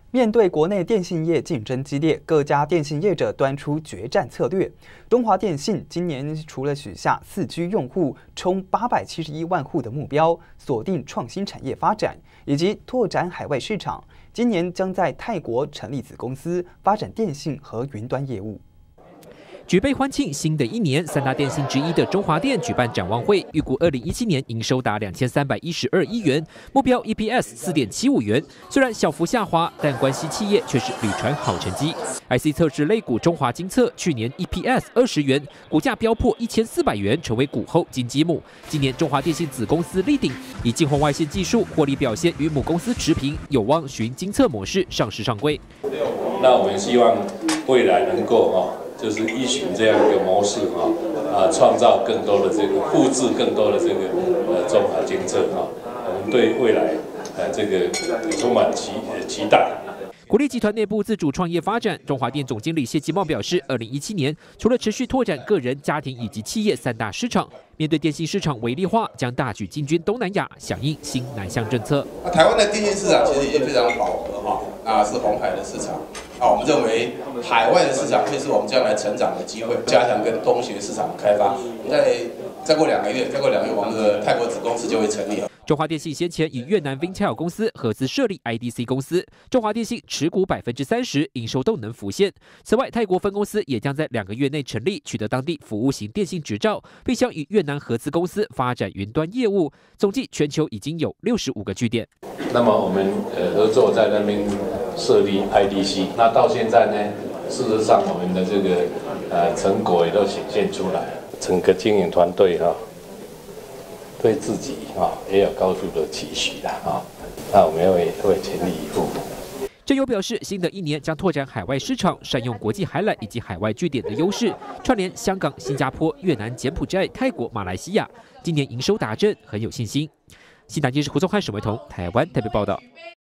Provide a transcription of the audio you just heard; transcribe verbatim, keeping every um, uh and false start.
面对国内电信业竞争激烈，各家电信业者端出决战策略。中华电信今年除了许下四 G 用户冲八百七十一万户的目标，锁定创新产业发展以及拓展海外市场，今年将在泰国成立子公司，发展电信和云端业务。 举杯欢庆新的一年，三大电信之一的中华电举办展望会，预估二零一七年营收达两千三百一十二亿元，目标 E P S 四点七五元。虽然小幅下滑，但关系企业却是屡传好成绩。I C 测试类股中华精测去年 E P S 二十元，股价飙破一千四百元，成为股后金鸡母。今年中华电信子公司立鼎，以近红外线技术获利表现与母公司持平，有望循精测模式上市上柜。 那我们希望未来能够啊。 就是依循这样一个模式啊，啊，创造更多的这个复制更多的这个呃中华精测啊，我们对未来呃这个充满期期待。 国立集团内部自主创业发展，中华电总经理谢其茂表示，二零一七年除了持续拓展个人、家庭以及企业三大市场，面对电信市场微利化，将大举进军东南亚，响应新南向政策。 那台湾的电信市场其实已经非常饱和哈，啊是红海的市场，啊我们认为海外的市场会是我们将来成长的机会，加强跟东协市场开发。在再过两个月，再过两个月，我们的泰国子公司就会成立。 中华电信先前与越南 Vintel 公司合资设立 I D C 公司，中华电信持股百分之三十，营收动能浮现。此外，泰国分公司也将在两个月内成立，取得当地服务型电信执照，并将与越南合资公司发展云端业务。总计全球已经有六十五个据点。 那么我们呃合作在那边设立 I D C， 那到现在呢，事实上我们的这个呃成果也都显现出来，整个经营团队哈。 对自己啊也有高度的期许的啊，那我们会会全力以赴。 郑友表示，新的一年将拓展海外市场，善用国际海缆以及海外据点的优势，串联香港、新加坡、越南、柬埔寨、泰国、马来西亚，今年营收达阵，很有信心。西南电视胡宗汉、沈维彤，台湾特别报道。